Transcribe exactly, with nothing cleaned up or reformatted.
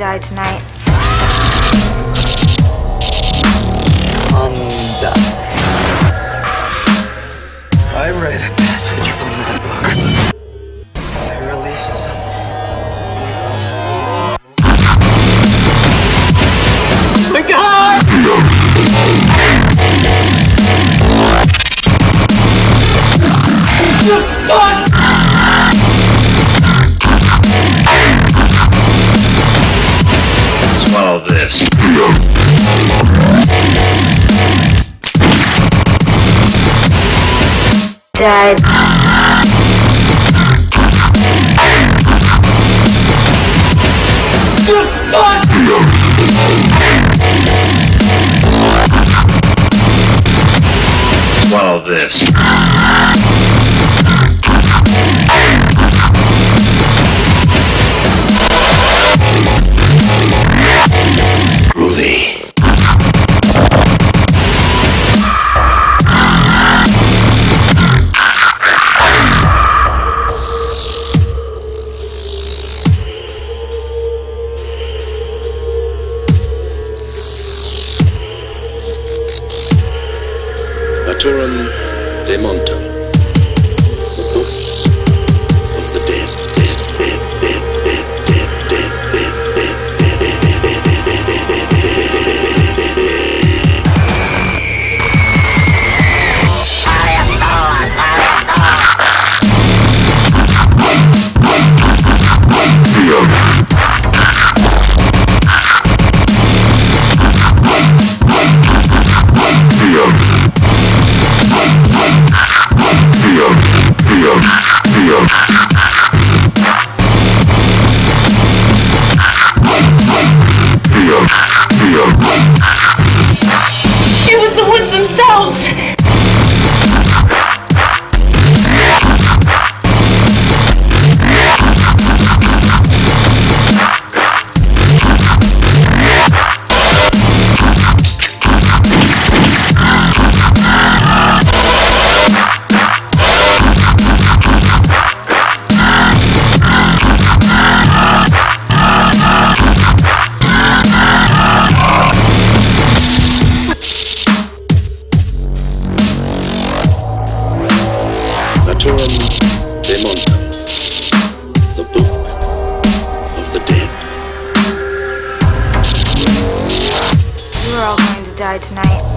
die tonight. Undone. I read a passage from that book. I released something. Oh my God! You thought! Swallow this. Dead. You thought! Swallow this. Groovy. Naturam de Monta. The books of the dead, dead, dead, dead, dead, dead, dead, dead, It was the woods themselves! Naturam de Monta. The book of the dead. We're all going to die tonight.